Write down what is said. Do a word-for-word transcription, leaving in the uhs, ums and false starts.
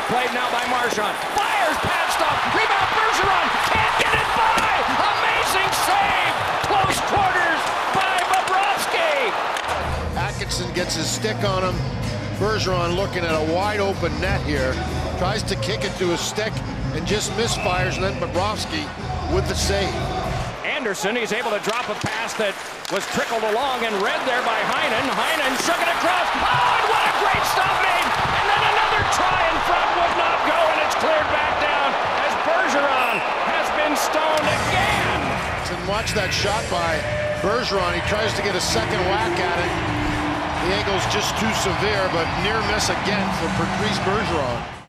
played now by Marchand. Fires, pad stop, rebound, Bergeron, can't get it by! Amazing save! Close quarters by Bobrovsky! Atkinson gets his stick on him. Bergeron looking at a wide open net here. Tries to kick it to his stick and just misfires, and then Bobrovsky with the save. Anderson, he's able to drop a pass that was trickled along and read there by Heinen. Heinen shook it across. Oh, and what a great stop made! And then another try in front would not go, and it's cleared back down as Bergeron has been stoned again. And watch that shot by Bergeron. He tries to get a second whack at it. The angle's just too severe, but near miss again for Patrice Bergeron.